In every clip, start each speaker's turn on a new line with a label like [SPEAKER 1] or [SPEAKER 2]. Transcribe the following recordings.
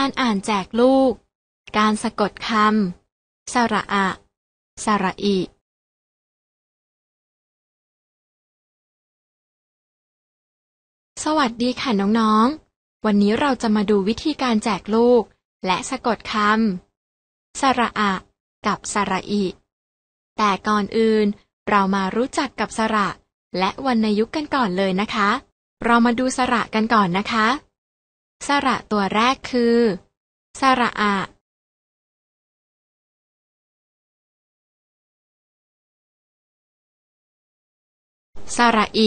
[SPEAKER 1] การอ่านแจกลูกการสะกดคำสระอะสระอิสวัสดีค่ะน้องๆวันนี้เราจะมาดูวิธีการแจกลูกและสะกดคำสระอะกับสระอิแต่ก่อนอื่นเรามารู้จักกับสระและวรรณยุกต์กันก่อนเลยนะคะเรามาดูสระกันก่อนนะคะสระตัวแรกคือสระอะสระอิ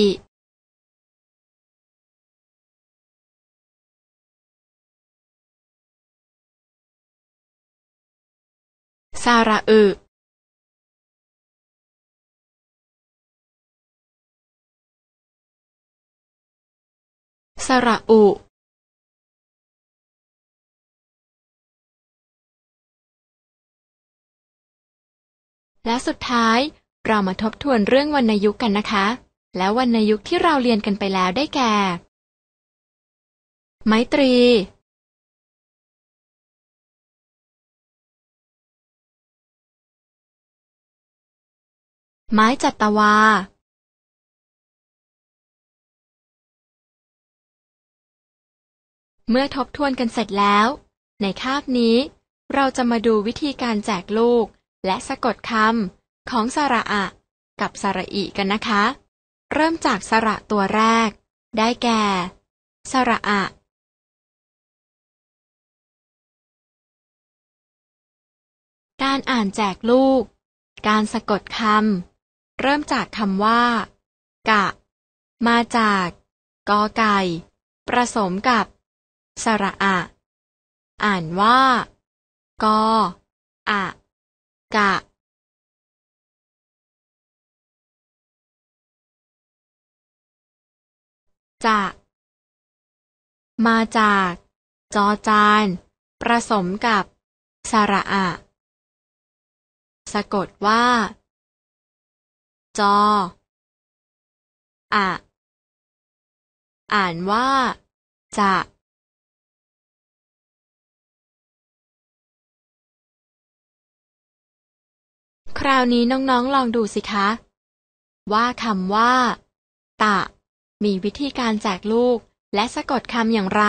[SPEAKER 1] สระอึสระอุและสุดท้ายเรามาทบทวนเรื่องวรรณยุกต์กันนะคะแล้ววรรณยุกต์ที่เราเรียนกันไปแล้วได้แก่ไมตรีไม้จัตวาเมื่อทบทวนกันเสร็จแล้วในคาบนี้เราจะมาดูวิธีการแจกลูกและสะกดคำของสระอะกับสระอิกันนะคะเริ่มจากสระตัวแรกได้แก่สระอะการอ่านแจกลูกการสะกดคำเริ่มจากคำว่ากะมาจากกอไก่ผสมกับสระอะอ่านว่ากออะกะจะมาจากจอจานผสมกับสระอะสะกดว่าจออะอ่านว่าจะคราวนี้น้องๆลองดูสิคะว่าคำว่าตะมีวิธีการแจกลูกและสะกดคำอย่างไร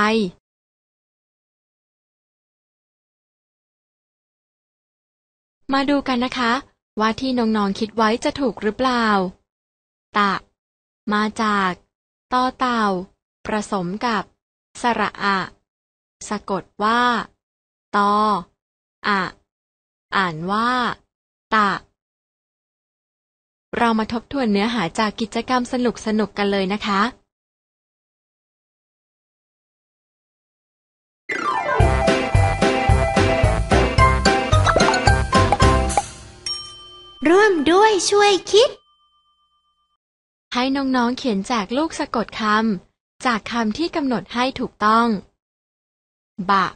[SPEAKER 1] มาดูกันนะคะว่าที่น้องๆคิดไว้จะถูกหรือเปล่าตะมาจากต่อเต่าผสมกับสระอะสะกดว่าตออะอ่านว่าตะเรามาทบทวนเนื้อหาจากกิจกรรมสนุกๆกันเลยนะคะ
[SPEAKER 2] ร่วมด้วยช่วยคิด
[SPEAKER 1] ให้น้องๆเขียนแจกลูกสะกดคำจากคำที่กำหนดให้ถูกต้องบะ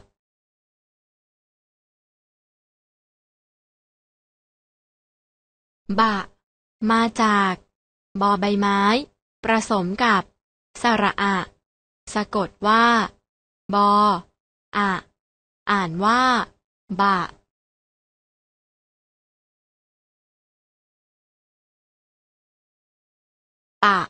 [SPEAKER 1] บะมาจากบอใบไม้ผสมกับสระอะสะกดว่าบออะอ่านว่าบะปะ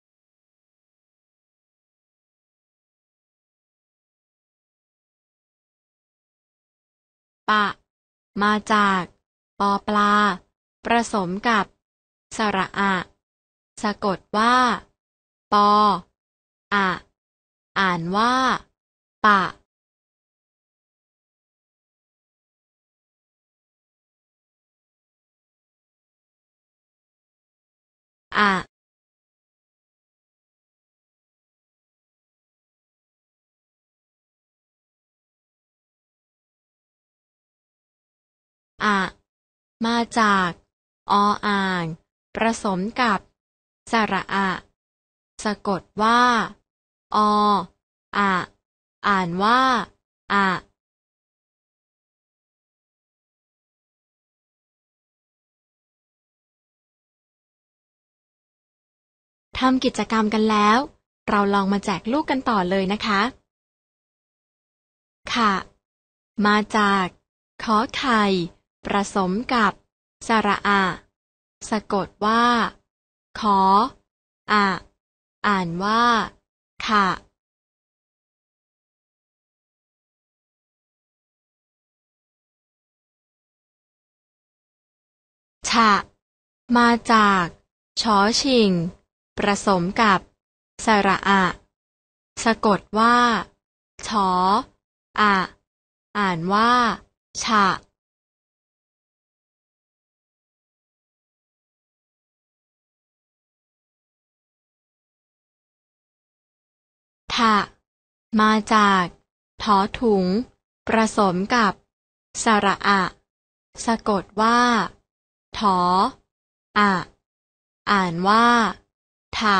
[SPEAKER 1] ปะมาจากปอปลาผสมกับสระอะสะกดว่าปออะอ่านว่าปะอะอะมาจากออ่างผสมกับสระอะสะกดว่าออะอ่านว่าอะทำกิจกรรมกันแล้วเราลองมาแจกลูกกันต่อเลยนะคะค่ะมาจากขอไข่ผสมกับสระอะสะกดว่าขออะอ่านว่าขะฉะมาจากชอชิงผสมกับสระอะสะกดว่าชออะอ่านว่าฉะทะมาจากถอถุงผสมกับสระอะสะกดว่าถออะอ่านว่าถะ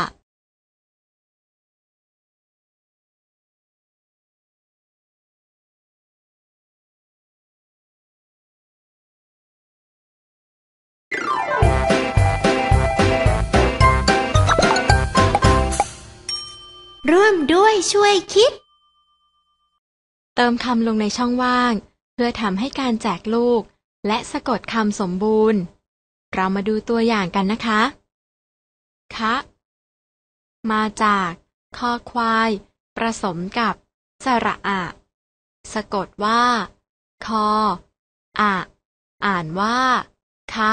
[SPEAKER 2] ร่วมด้วยช่วยคิด
[SPEAKER 1] เติมคำลงในช่องว่างเพื่อทำให้การแจกลูกและสะกดคำสมบูรณ์เรามาดูตัวอย่างกันนะคะคะมาจากคอควายผสมกับสระอะสะกดว่าคออะอ่านว่าคะ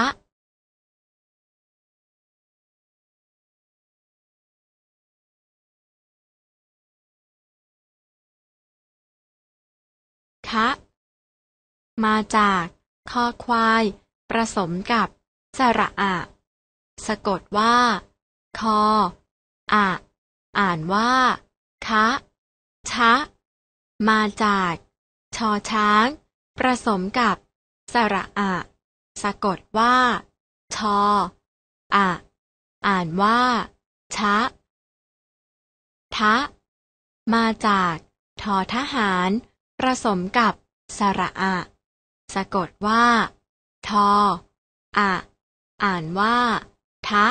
[SPEAKER 1] คะมาจากคอควายผสมกับสระอะสะกดว่าคออะอ่านว่าคะชะมาจากชอช้างผสมกับสระอะสะกดว่าชออะอ่านว่าชะทะมาจากทอทหารผสมกับสระอะสะกดว่าทออะอ่านว่าทะ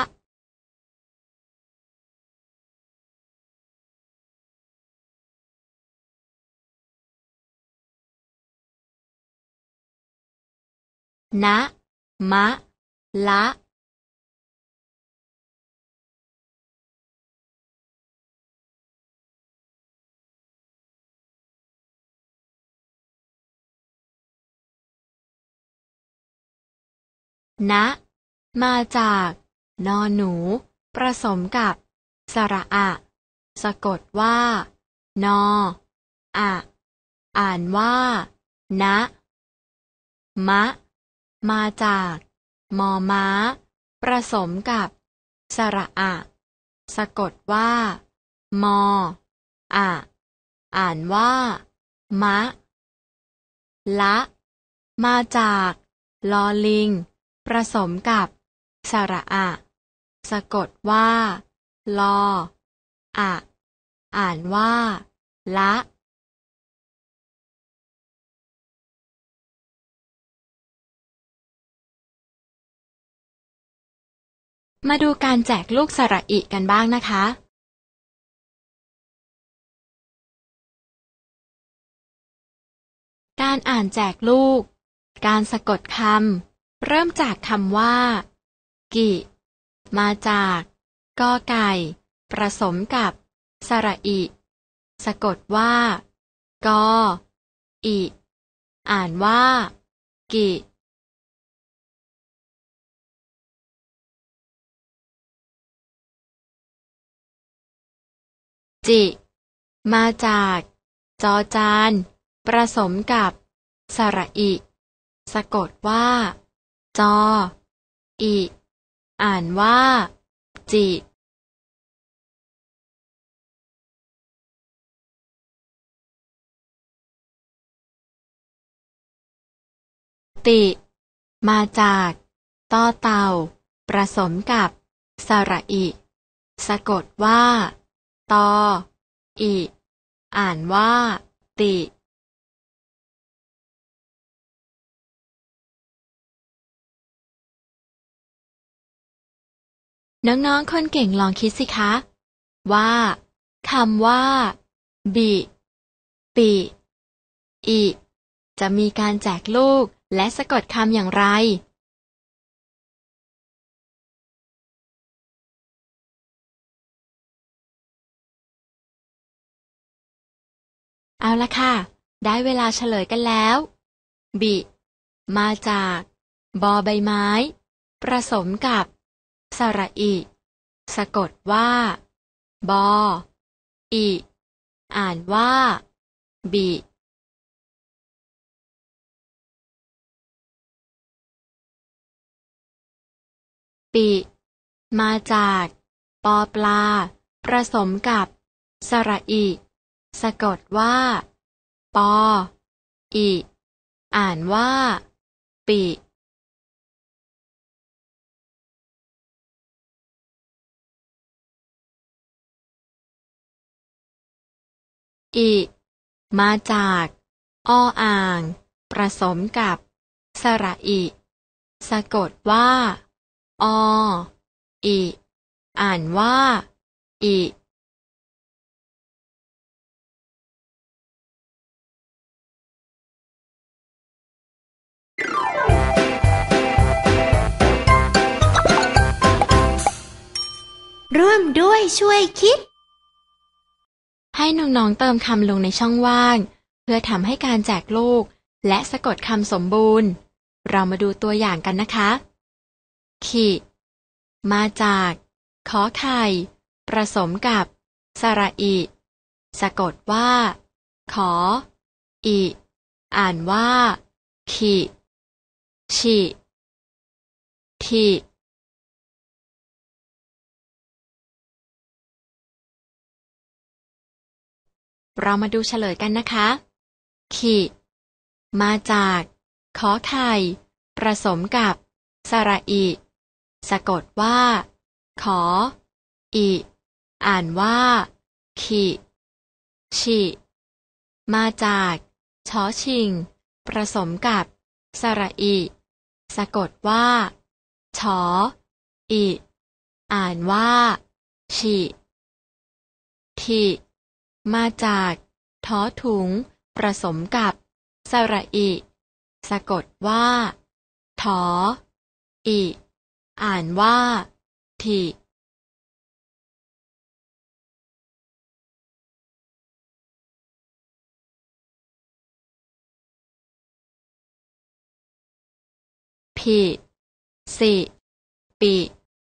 [SPEAKER 1] นะมะละนะมาจากนอหนูผสมกับสระอะสะกดว่านออะอ่านว่านะมะมาจากมอม้าผสมกับสระอะสะกดว่ามออะอ่านว่ามะละมาจากลอลิงผสมกับสระอะสะกดว่าลออะอ่านว่าละมาดูการแจกลูกสระอิกันบ้างนะคะ การอ่านแจกลูก การสะกดคำ เริ่มจากคำว่ากิมาจากกอไก่ผสมกับสระอิสะกดว่ากออิอ่านว่ากิจิมาจากจอจานผสมกับสระอิสะกดว่าจออิอ่านว่าจิติมาจากต่อเต่าผสมกับสระอิสะกดว่าตออิอ่านว่าติน้องๆคนเก่งลองคิดสิคะว่าคำว่าบิปิอิจะมีการแจกลูกและสะกดคำอย่างไรเอาละค่ะ ได้เวลาเฉลยกันแล้ว บิมาจากบอใบไม้ผสมกับสระอิสะกดว่าบออิอ่านว่าบิปิมาจากปอปลาผสมกับสระอิสะกดว่าปออิอ่านว่าปิอิมาจากออ่างผสมกับสระอิสะกดว่าออิอ่านว่าอิ
[SPEAKER 2] ร่วมด้วยช่วยคิด
[SPEAKER 1] ให้น้องๆเติมคำลงในช่องว่างเพื่อทำให้การแจกลูกและสะกดคำสมบูรณ์เรามาดูตัวอย่างกันนะคะขิมาจากขอไข่ผสมกับสระอิสะกดว่าขออิอ่านว่าขิฉิทิเรามาดูเฉลยกันนะคะขิมาจากขอไข่ผสมกับสระอิสะกดว่าขออิอ่านว่าขิฉิมาจากชอชิงผสมกับสระอิสะกดว่าชออิอ่านว่าฉิทิมาจากทอถุงผสมกับสระอิสะกดว่าถออิอ่านว่าทิผิสิปิ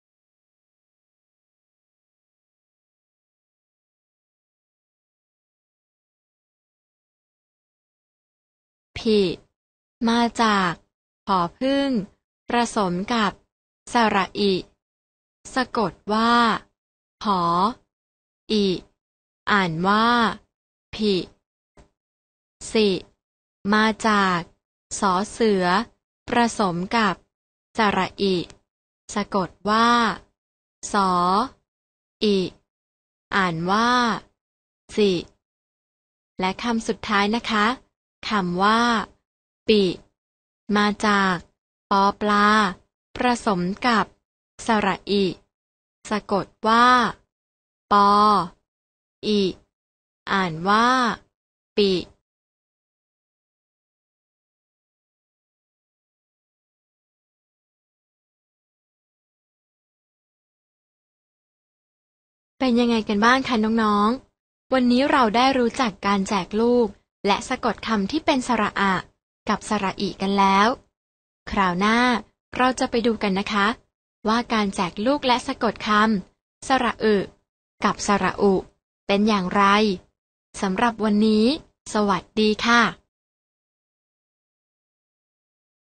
[SPEAKER 1] ผิมาจากผอพึ่งผสมกับสระอิสะกดว่าผออิอ่านว่าผิสิมาจากสอเสือผสมกับสระอิสะกดว่าสออิอ่านว่าสิและคำสุดท้ายนะคะคำว่าปิมาจากปอปลาผสมกับสระอิสะกดว่าปออิอ่านว่าปิเป็นยังไงกันบ้างคะน้องๆวันนี้เราได้รู้จักการแจกลูกและสะกดคำที่เป็นสระอะกับสระอิกันแล้วคราวหน้าเราจะไปดูกันนะคะว่าการแจกลูกและสะกดคำสระอึกับสระอุเป็นอย่างไรสำหรับวันนี้สวัสดีค่ะ